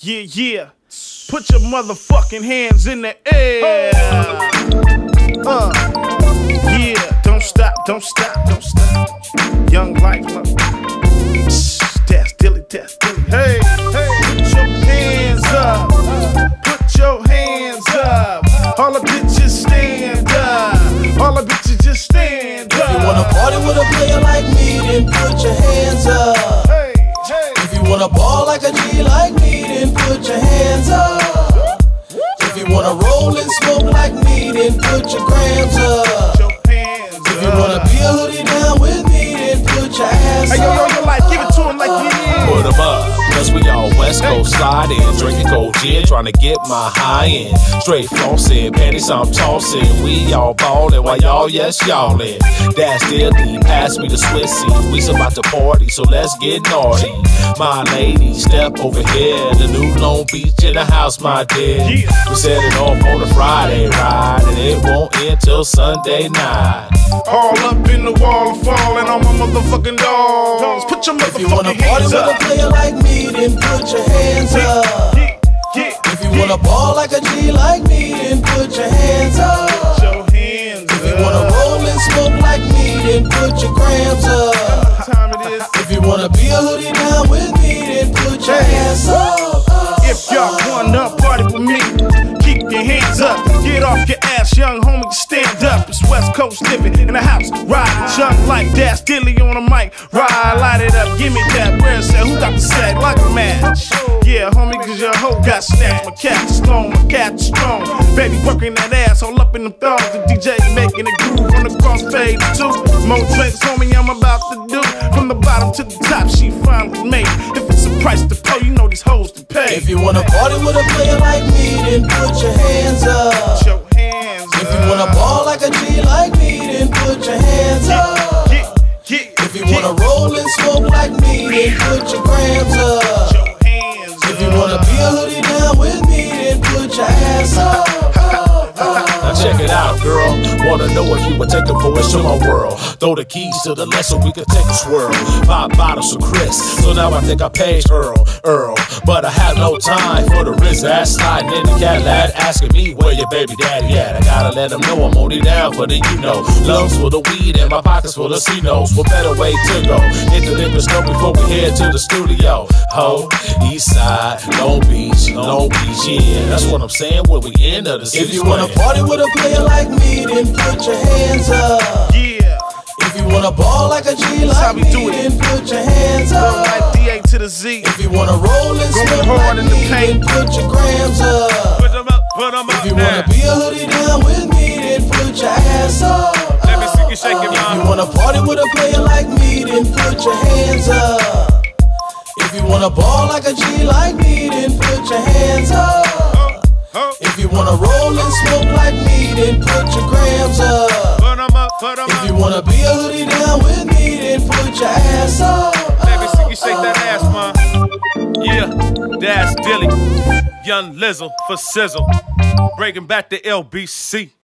Yeah, yeah. Put your motherfucking hands in the air. Yeah, don't stop, don't stop, don't stop. Young life, that's Dilly, that's Dilly. Hey, hey, put your hands up. Put your hands up. All the bitches stand up. All the bitches just stand up. If you wanna party with a player like me, then put your hands up. Hey, hey. If you wanna ball like a G like me, then put your hands up. If you wanna roll and smoke like me, then put your grams up. If you wanna be a hoodie down with me, then put your ass up. Hey, yo, like, give it to him like it is. Put 'em up, cause we all West Coast sliding. Drinking cold gin, trying to get my high end. Straight flossing, panties I'm tossing. We all ballin' while y'all, yes, y'allin'. That's Dilly, pass me the Swissy. We's about to party, so let's get naughty. My lady, step over here. The new Long Beach in the house, my dear. We set it off on a Friday ride, and it won't end till Sunday night. All up in the wall, falling on my motherfucking dogs. Put your If you wanna motherfucking party hands with a up. player like me, then put your hands up. If you wanna ball like a G like me, then put your hands up. If you wanna roll and smoke like me, then put your grams up. If you wanna be a hoodie down with me, then put your ass up. If y'all wanna party with me, keep your hands up. Get off your ass, young homie, stand up. It's West Coast living in the house, riding junk like that's Dilly on the mic. Ride, light it up, give me that. Where's that? Who got the sack like a match? Yeah, homie, cause your hoe got snatched. My cat's strong, my cat's strong. Baby working that ass all up in the thongs. The DJ making a groove on the crossfade too. More drinks, homie, I'm about to do. From the bottom to the top, she finally made. If it's a price to pay, you know these hoes to pay. If you wanna party with a player like me, then put your hands up. Put your hands up. If you wanna ball like a G like me, then put your hands up. If you wanna roll and smoke like me, then put your grams up. If you wanna be a hoodie down with me, then put your ass up. Now check it out, girl. Wanna know if you would take a voice to my world. Throw the keys to the left so we could take a swirl. 5 bottles of Chris, so now I think I paid Earl. But I have no time for the Riz ass sliding in the Cadillac, asking me where your baby daddy at. I gotta let him know I'm only down for the lungs full of weed and my pockets full of C-notes. What better way to go? Hit the liquor store before we head to the studio. Ho, East Side, Long Beach, yeah. That's what I'm saying when we enter the city. If you wanna party with a player like me, then put your hands up. Yeah. If you wanna ball like a G like me, then put your hands up. Like DA to the Z. If you wanna roll and smoke hard like in the me, then paint. put your grams up. Put 'em up, put 'em If up you wanna be a hoodie down with me, then put your ass up. Let me see you shake it, If you mom. wanna party with a player like me, then put your hands up. If you wanna ball like a G like me, then put your hands up. If you wanna roll and smoke like me, then put your grams up. Put 'em up, put 'em If up. you wanna be a hoodie down with me, then put your ass up. Let me see you shake that ass, man. Yeah, that's Dilly. Young Lizzle for Sizzle. Breaking back the LBC.